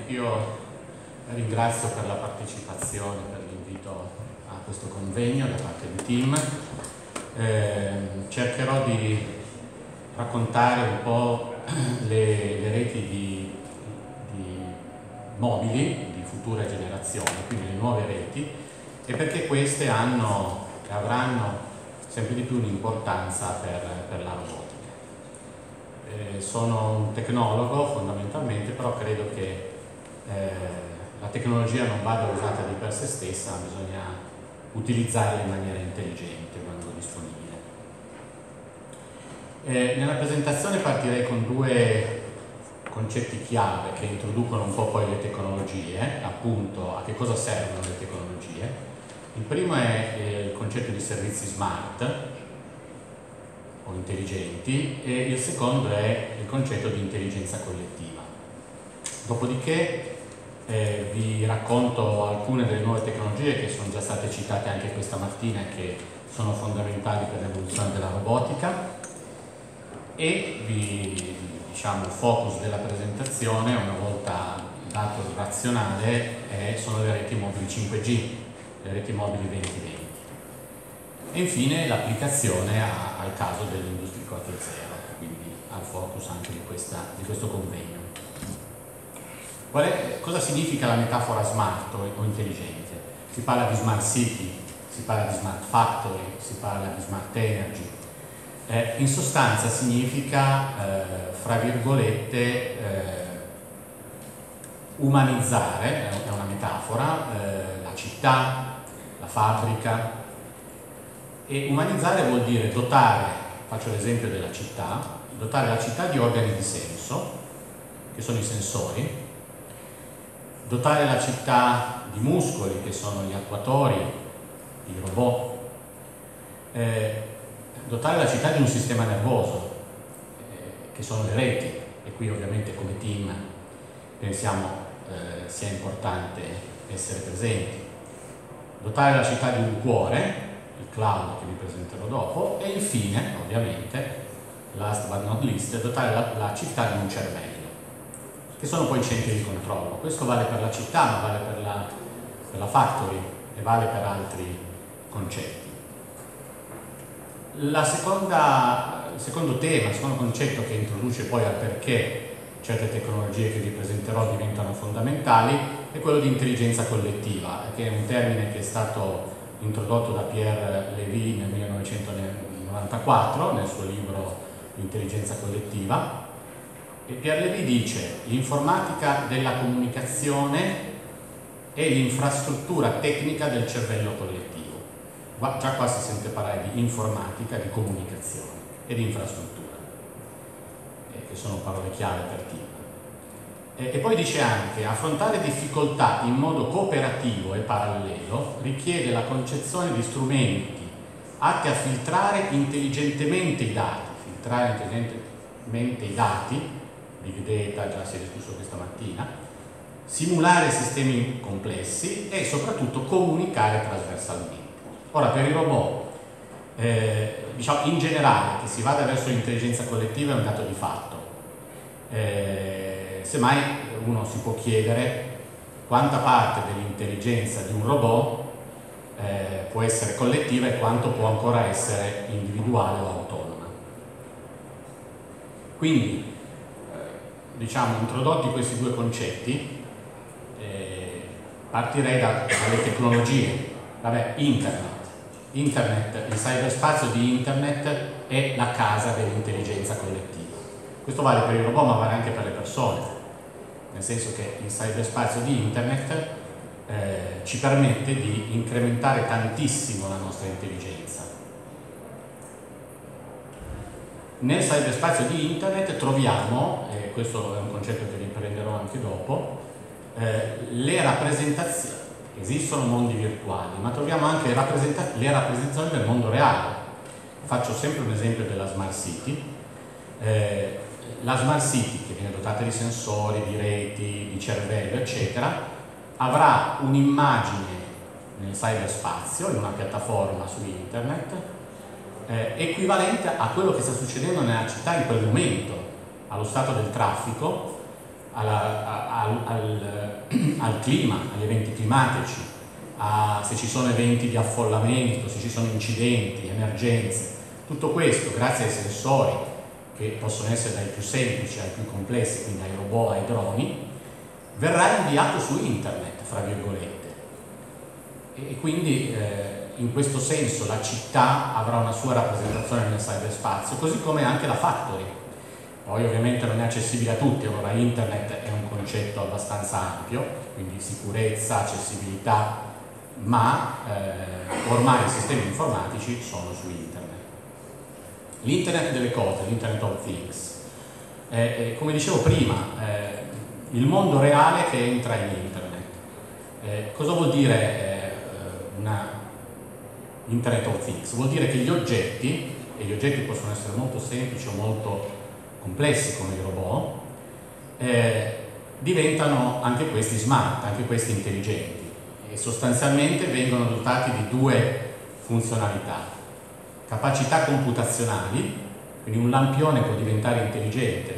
anch'io ringrazio per la partecipazione, per l'invito a questo convegno da parte di Tim. Cercherò di raccontare un po' le reti di mobili di future generazioni, quindi le nuove reti, e perché queste hanno e avranno sempre di più un'importanza per la robotica. Sono un tecnologo fondamentalmente, però credo che la tecnologia non vada usata di per sé stessa, ma bisogna utilizzarla in maniera intelligente quando disponibile. Nella presentazione partirei con due concetti chiave che introducono un po' poi le tecnologie, appunto a che cosa servono le tecnologie. Il primo è il concetto di servizi smart o intelligenti e il secondo è il concetto di intelligenza collettiva. Dopodiché vi racconto alcune delle nuove tecnologie che sono già state citate anche questa mattina e che sono fondamentali per l'evoluzione della robotica, e il focus della presentazione, una volta dato il razionale, sono le reti mobili 5G, le reti mobili 2020. E infine l'applicazione al caso dell'Industria 4.0, quindi al focus anche di questo convegno. Cosa significa la metafora smart o intelligente? Si parla di smart city, si parla di smart factory, si parla di smart energy. In sostanza significa, fra virgolette, umanizzare, è una metafora, la città, la fabbrica. E umanizzare vuol dire dotare, faccio l'esempio della città, dotare la città di organi di senso, che sono i sensori, dotare la città di muscoli, che sono gli attuatori, i robot, dotare la città di un sistema nervoso, che sono le reti, e qui ovviamente come team pensiamo sia importante essere presenti, dotare la città di un cuore, il cloud che vi presenterò dopo, e infine, ovviamente, last but not least, dotare la città di un cervello, che sono poi i centri di controllo. Questo vale per la città, ma vale per la factory e vale per altri concetti. Il secondo tema, il secondo concetto che introduce poi al perché certe tecnologie che vi presenterò diventano fondamentali, è quello di intelligenza collettiva, che è un termine che è stato introdotto da Pierre Levy nel 1994 nel suo libro L'intelligenza collettiva. E Pierre Levy dice: l'informatica della comunicazione è l'infrastruttura tecnica del cervello collettivo. Già qua si sente parlare di informatica, di comunicazione e di infrastruttura, che sono parole chiave per team. E poi dice anche: affrontare difficoltà in modo cooperativo e parallelo richiede la concezione di strumenti atti a filtrare intelligentemente i dati, big data, già si è discusso questa mattina, simulare sistemi complessi e soprattutto comunicare trasversalmente. Ora, per i robot, in generale, che si vada verso l'intelligenza collettiva è un dato di fatto. Semmai uno si può chiedere quanta parte dell'intelligenza di un robot può essere collettiva e quanto può ancora essere individuale o autonoma. Quindi, introdotti questi due concetti, partirei dalle tecnologie. Internet, il cyberspazio di Internet è la casa dell'intelligenza collettiva. Questo vale per i robot, ma vale anche per le persone, nel senso che il cyberspazio di Internet ci permette di incrementare tantissimo la nostra intelligenza. Nel cyberspazio di Internet troviamo, e questo è un concetto che riprenderò anche dopo, le rappresentazioni. Esistono mondi virtuali, ma troviamo anche le rappresentazioni del mondo reale. Faccio sempre un esempio della Smart City. La Smart City, che viene dotata di sensori, di reti, di cervello, eccetera, avrà un'immagine nel cyberspazio, in una piattaforma su internet, equivalente a quello che sta succedendo nella città in quel momento, allo stato del traffico, al clima, agli eventi climatici, se ci sono eventi di affollamento, se ci sono incidenti, emergenze. Tutto questo, grazie ai sensori, che possono essere dai più semplici ai più complessi, quindi ai robot, ai droni, verrà inviato su internet, fra virgolette. E quindi in questo senso la città avrà una sua rappresentazione nel cyberspazio, così come anche la factory. Poi ovviamente non è accessibile a tutti, allora internet è un concetto abbastanza ampio, quindi sicurezza, accessibilità, ma ormai i sistemi informatici sono su internet. L'internet delle cose, l'internet of things, come dicevo prima, il mondo reale che entra in internet. Cosa vuol dire una internet of things? Vuol dire che gli oggetti, e gli oggetti possono essere molto semplici o molto complessi come i robot, diventano anche questi smart, anche questi intelligenti, e sostanzialmente vengono dotati di due funzionalità: capacità computazionali, quindi un lampione può diventare intelligente,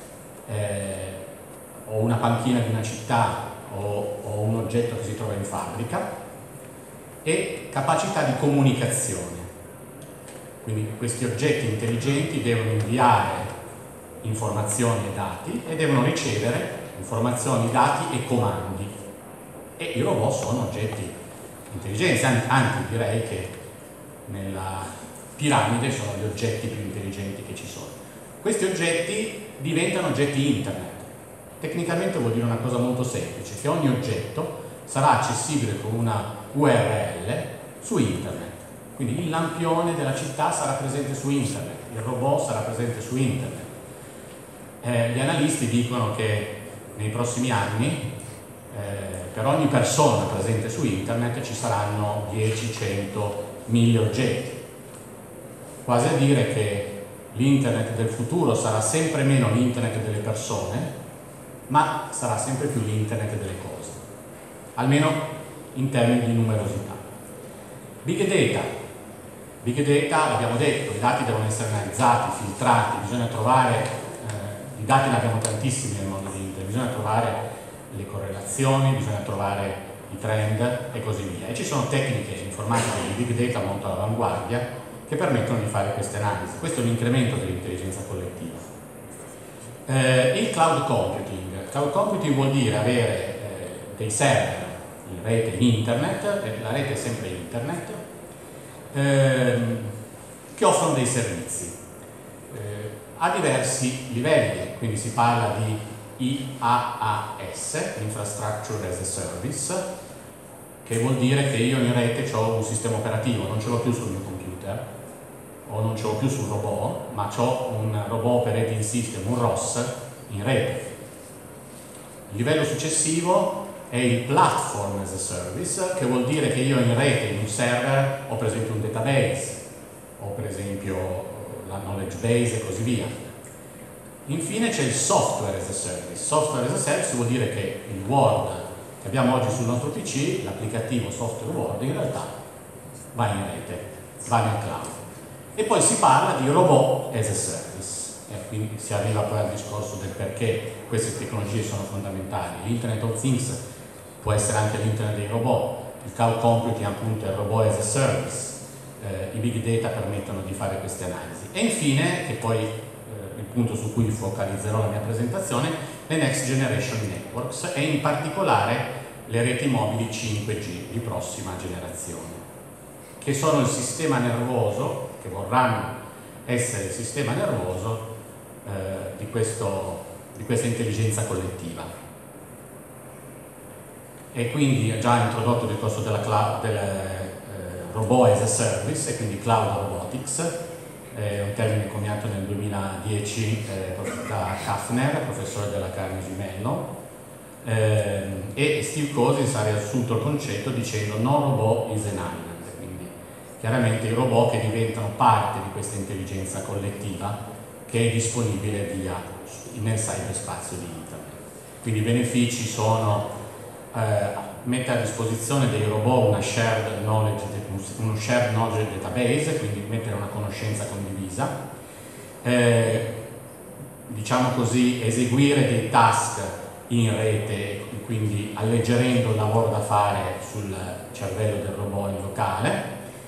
o una panchina di una città o un oggetto che si trova in fabbrica, e capacità di comunicazione, quindi questi oggetti intelligenti devono inviare informazioni e dati e devono ricevere informazioni, dati e comandi, e i robot sono oggetti intelligenti, anzi direi che nella piramide sono gli oggetti più intelligenti che ci sono. Questi oggetti diventano oggetti internet. Tecnicamente vuol dire una cosa molto semplice, che ogni oggetto sarà accessibile con una URL su internet. Quindi il lampione della città sarà presente su internet, il robot sarà presente su internet. Gli analisti dicono che nei prossimi anni per ogni persona presente su internet ci saranno 10, 100, 1000 oggetti, quasi a dire che l'internet del futuro sarà sempre meno l'internet delle persone, ma sarà sempre più l'internet delle cose, almeno in termini di numerosità. Big data, l'abbiamo detto, i dati devono essere analizzati, filtrati, bisogna trovare, i dati ne abbiamo tantissimi nel mondo di internet, bisogna trovare le correlazioni, bisogna trovare i trend e così via. E ci sono tecniche informatiche di big data molto all'avanguardia che permettono di fare queste analisi. Questo è un incremento dell'intelligenza collettiva. Il cloud computing. Cloud computing vuol dire avere dei server in rete, in internet, la rete è sempre internet, che offrono dei servizi a diversi livelli, quindi si parla di IaaS, Infrastructure as a Service, che vuol dire che io in rete ho un sistema operativo, non ce l'ho più sul mio computer o non ce l'ho più sul robot, ma ho un robot operating system, un ROS, in rete. Il livello successivo è il Platform as a Service, che vuol dire che io in rete, in un server, ho per esempio un database, o per esempio la knowledge base e così via. Infine c'è il Software as a Service. Software as a Service vuol dire che il Word che abbiamo oggi sul nostro PC, l'applicativo software Word, in realtà va in rete, va nel cloud. E poi si parla di Robot as a Service. Quindi si arriva poi al discorso del perché queste tecnologie sono fondamentali. L'Internet of Things può essere anche l'internet dei robot, il cloud computing appunto è il robot as a service, i big data permettono di fare queste analisi. E infine, che poi il punto su cui focalizzerò la mia presentazione, le Next Generation Networks e in particolare le reti mobili 5G di prossima generazione, che sono il sistema nervoso, che vorranno essere il sistema nervoso di questa intelligenza collettiva. E quindi già introdotto il discorso del robot as a service, e quindi cloud robotics, un termine coniato nel 2010 da Kafner, professore della Carnegie Mellon, e Steve Cousins ha riassunto il concetto dicendo no robot is an island, quindi chiaramente i robot che diventano parte di questa intelligenza collettiva che è disponibile nel cyberspazio di internet. Quindi i benefici sono mettere a disposizione dei robot uno shared knowledge database, quindi mettere una conoscenza condivisa, diciamo così, eseguire dei task in rete, quindi alleggerendo il lavoro da fare sul cervello del robot in locale,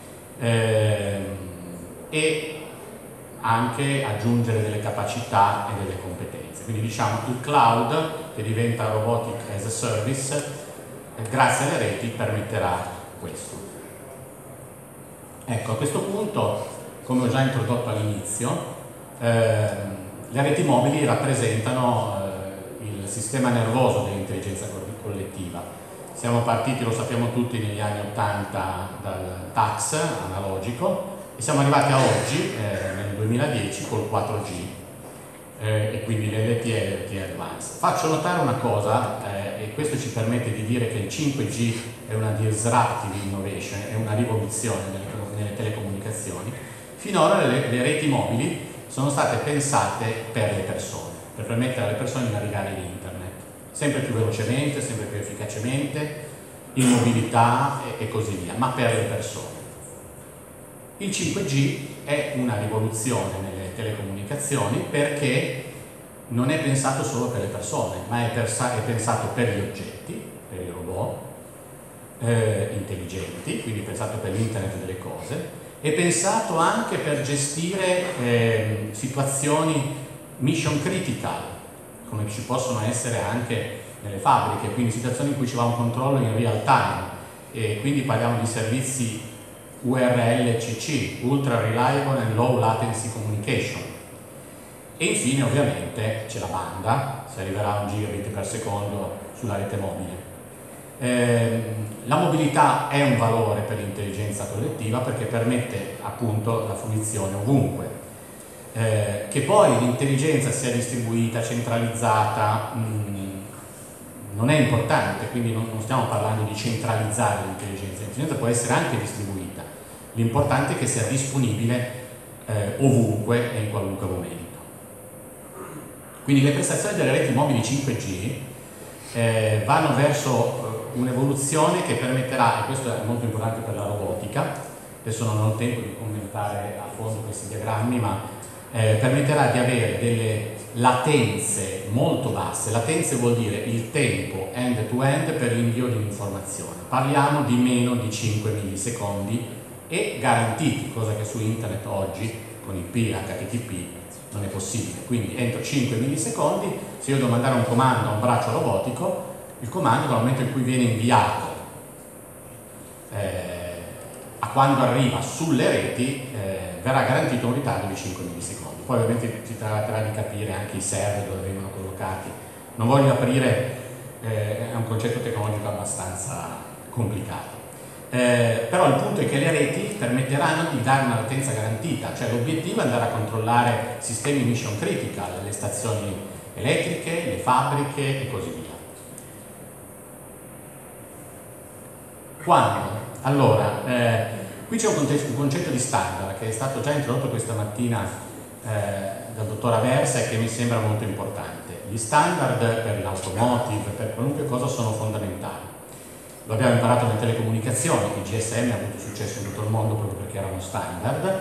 e anche aggiungere delle capacità e delle competenze. Quindi diciamo il cloud, che diventa robotic as a service, grazie alle reti permetterà questo. Ecco, a questo punto, come ho già introdotto all'inizio, le reti mobili rappresentano il sistema nervoso dell'intelligenza collettiva. Siamo partiti, lo sappiamo tutti, negli anni 80 dal tax analogico e siamo arrivati a oggi, nel 2010, col 4G e quindi l'LTE e l'LTE Advanced. Faccio notare una cosa, e questo ci permette di dire che il 5G è una disruptive innovation, è una rivoluzione nelle telecomunicazioni. Finora le reti mobili sono state pensate per le persone, per permettere alle persone di navigare in internet, sempre più velocemente, sempre più efficacemente, in mobilità e così via, ma per le persone. Il 5G è una rivoluzione nelle telecomunicazioni perché non è pensato solo per le persone, ma è pensato per gli oggetti, per i robot intelligenti, quindi pensato per l'internet delle cose, è pensato anche per gestire situazioni mission critical, come ci possono essere anche nelle fabbriche, quindi situazioni in cui ci va un controllo in real time, e quindi parliamo di servizi URLCC, Ultra Reliable and Low Latency Communication. E infine ovviamente c'è la banda, si arriverà a 1 gigabit per secondo sulla rete mobile. La mobilità è un valore per l'intelligenza collettiva perché permette appunto la fruizione ovunque. Che poi l'intelligenza sia distribuita, centralizzata, non è importante, quindi non stiamo parlando di centralizzare l'intelligenza può essere anche distribuita, l'importante è che sia disponibile ovunque e in qualunque momento. Quindi le prestazioni delle reti mobili 5G vanno verso un'evoluzione che permetterà, e questo è molto importante per la robotica, adesso non ho il tempo di commentare a fondo questi diagrammi, ma permetterà di avere delle latenze molto basse. Latenze vuol dire il tempo end-to-end per l'invio di un'informazione. Parliamo di meno di 5 millisecondi e garantiti, cosa che su internet oggi con IP e HTTP non è possibile. Quindi entro 5 millisecondi, se io devo mandare un comando a un braccio robotico, il comando dal momento in cui viene inviato a quando arriva sulle reti verrà garantito un ritardo di 5 millisecondi. Poi ovviamente si tratterà di capire anche i server dove vengono collocati. Non voglio aprire, è un concetto tecnologico abbastanza complicato. Però il punto è che le reti permetteranno di dare una latenza garantita, cioè l'obiettivo è andare a controllare sistemi mission critical, le stazioni elettriche, le fabbriche e così via. Quando? Allora, qui c'è un concetto di standard che è stato già introdotto questa mattina dal dottor Aversa e che mi sembra molto importante. Gli standard per l'automotive, per qualunque cosa, sono fondamentali. Lo abbiamo imparato nelle telecomunicazioni, il GSM ha avuto successo in tutto il mondo proprio perché era uno standard,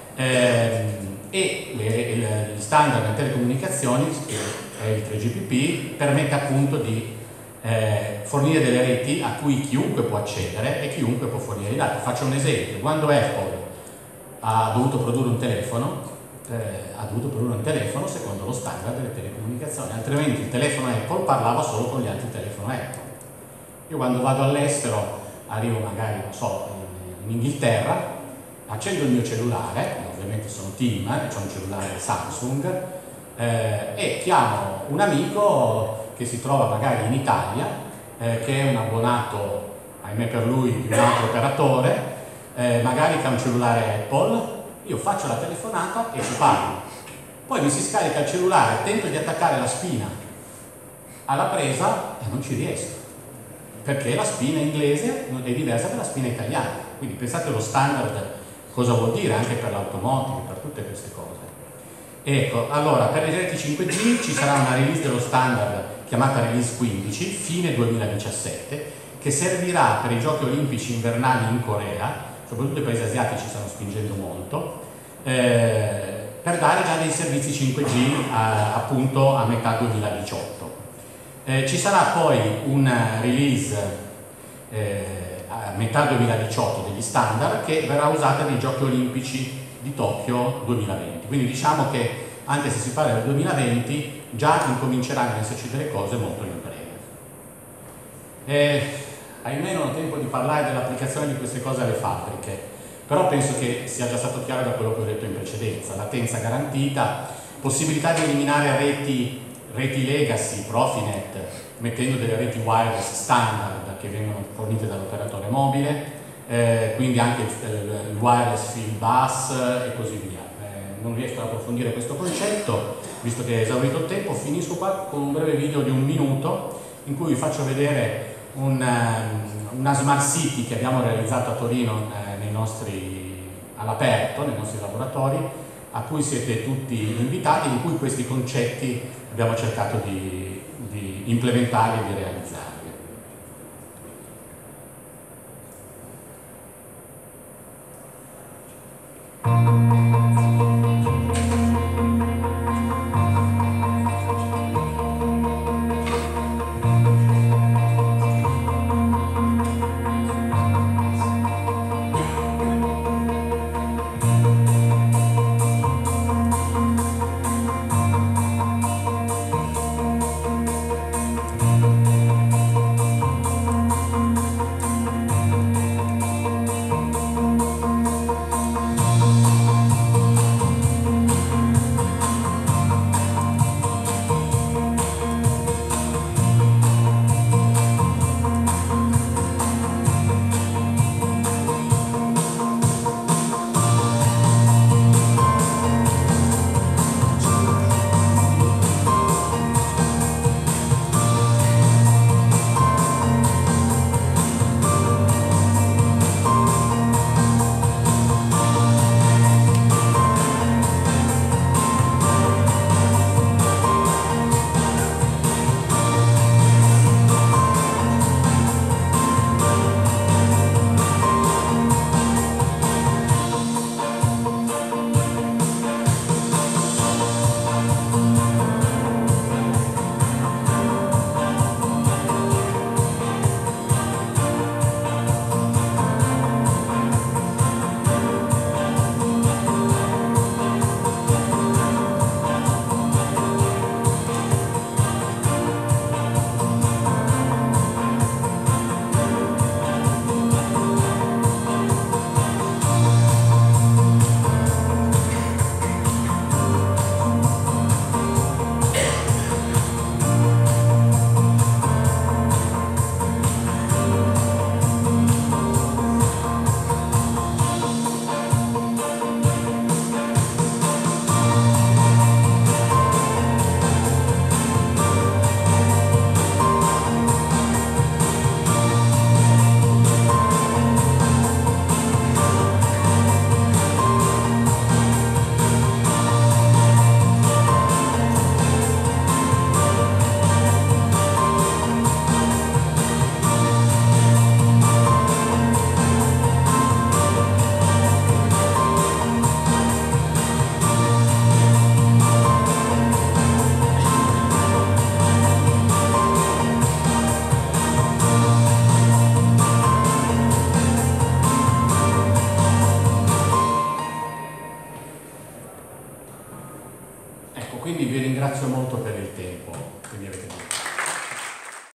e gli standard nelle telecomunicazioni, che è il 3GPP, permette appunto di fornire delle reti a cui chiunque può accedere e chiunque può fornire i dati. Faccio un esempio: quando Apple ha dovuto produrre un telefono, secondo lo standard delle telecomunicazioni, altrimenti il telefono Apple parlava solo con gli altri telefoni Apple. Io quando vado all'estero, arrivo magari, non so, in Inghilterra, accendo il mio cellulare, ovviamente sono TIM, ho un cellulare Samsung, e chiamo un amico che si trova magari in Italia, che è un abbonato, ahimè per lui, di un altro operatore, magari che ha un cellulare Apple. Io faccio la telefonata e ci parlo. Poi mi si scarica il cellulare, tento di attaccare la spina alla presa e non ci riesco, perché la spina inglese è diversa dalla spina italiana. Quindi pensate allo standard cosa vuol dire anche per l'automotive, per tutte queste cose. Ecco, allora per le reti 5G ci sarà una release dello standard chiamata release 15, fine 2017, che servirà per i giochi olimpici invernali in Corea, soprattutto i paesi asiatici stanno spingendo molto, per dare già dei servizi 5G appunto a metà 2018. Ci sarà poi un release a metà 2018 degli standard che verrà usata nei Giochi Olimpici di Tokyo 2020. Quindi diciamo che anche se si parla del 2020 già incominceranno ad esserci delle cose molto in breve. Ahimè non ho tempo di parlare dell'applicazione di queste cose alle fabbriche, però penso che sia già stato chiaro da quello che ho detto in precedenza: latenza garantita, possibilità di eliminare reti legacy, Profinet, mettendo delle reti wireless standard che vengono fornite dall'operatore mobile, quindi anche il wireless field bus e così via. Non riesco ad approfondire questo concetto, visto che è esaurito il tempo. Finisco qua con un breve video di 1 minuto in cui vi faccio vedere una smart city che abbiamo realizzato a Torino all'aperto, nei nostri laboratori, a cui siete tutti invitati, in cui questi concetti abbiamo cercato di implementare e di realizzare. Quindi vi ringrazio molto per il tempo